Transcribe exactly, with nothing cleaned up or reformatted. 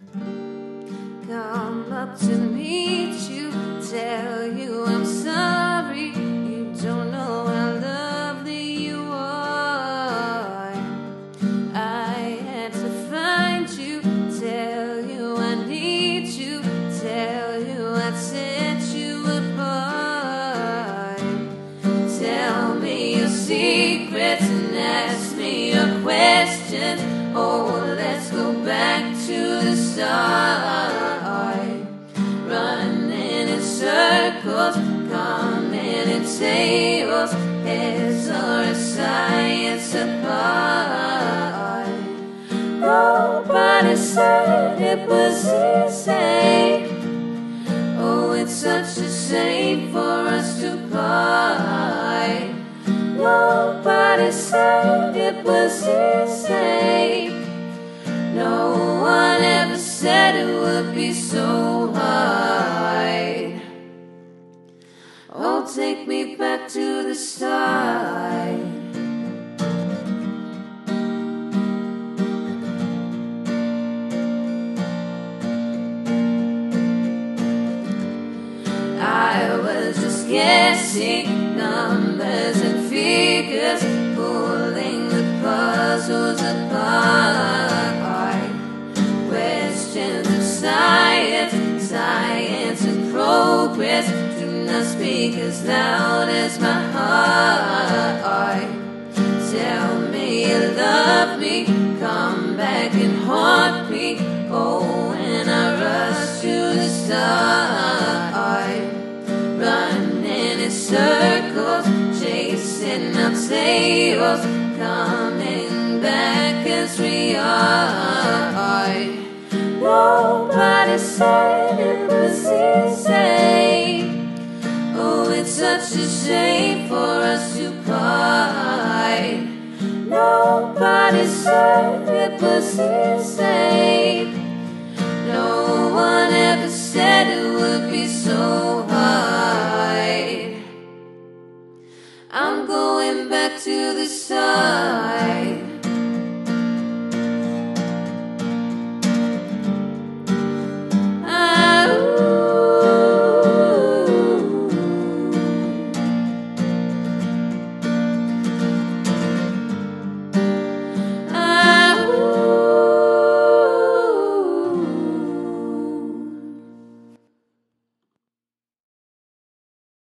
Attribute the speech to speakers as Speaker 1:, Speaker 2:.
Speaker 1: Come up to meet you, tell you I'm sorry. You don't know how lovely you are. I had to find you, tell you I need you, tell you I'd set you apart. Tell me your secrets and ask me your questions. Oh, let's go back to the start. Running in circles, coming in tables, heads are a science apart. Nobody said it was easy. Oh, it's such a shame for us to part. Nobody said it was easy. No one ever said it would be so hard. Oh, take me back to the start. I was just guessing numbers and figures, pulling the puzzles apart. Questions of science, science and progress do not speak as loud as my heart. Tell me you love me, come back and haunt me. Oh, when I rush to the start, running in circles, chasing our tails, coming back as we are. Nobody said it was easy. Oh, it's such a shame for us to part. Nobody said it was easy. No one ever said it would be so hard. I'm going back to the start.